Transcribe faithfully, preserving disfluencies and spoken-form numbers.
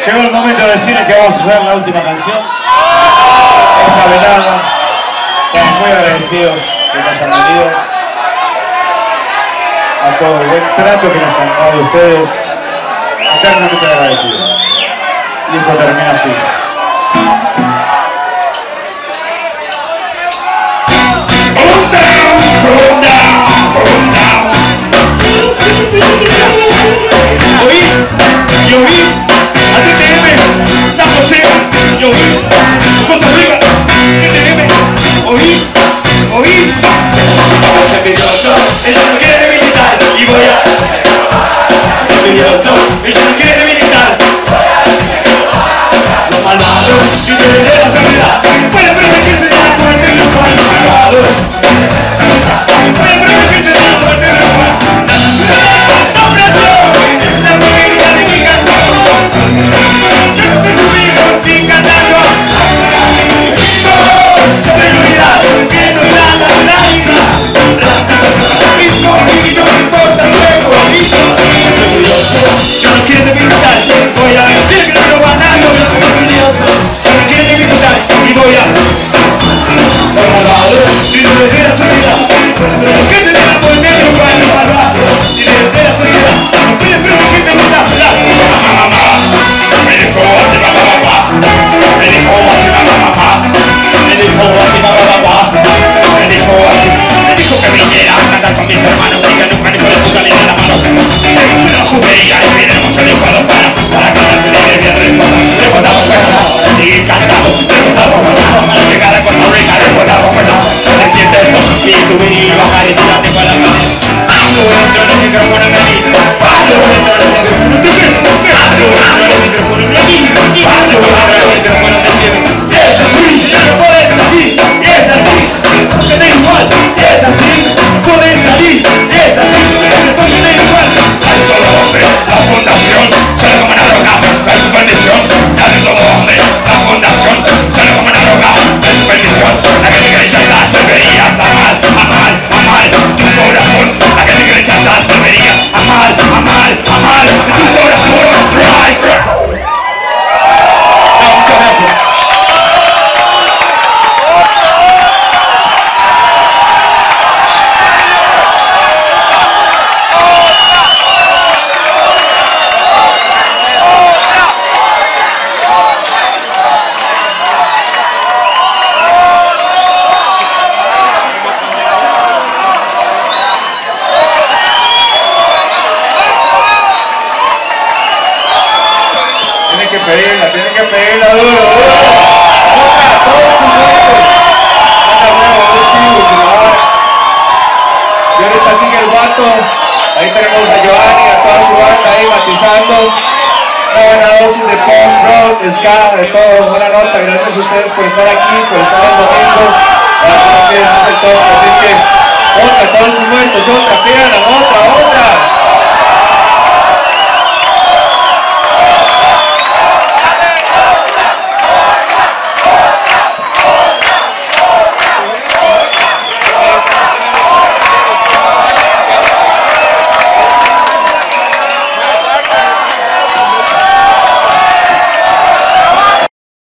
Llegó el momento de decirles que vamos a hacer la última canción. Esta velada. Estamos muy agradecidos que nos hayan venido. A todo el buen trato que nos han dado ustedes. Eternamente agradecidos. Y esto termina así. ¿Oís? ¿Y oís? A T T M, San José, ¿y oís? Costa Rica, T T M, ¿oís? ¿Oís? Soy envidioso, ella no quiere militar y voy a... Soy envidioso, ella no quiere militar. Los malvados viven de la sociedad, pueden permitirse la muerte de los malvados. Pueden permitirse la muerte de los malvados. Tienen que pedirla duro, duro. Toca, todos sus huevos. Toca huevos, dos chivos, y ahorita sigue el vato. Ahí tenemos a Giovanni, a toda su banda ahí matizando. Una buena dosis de pop, rock, ska, de todo. Buena nota, gracias a ustedes por estar aquí, por estar el domingo. Para todos ustedes es el todo, así es que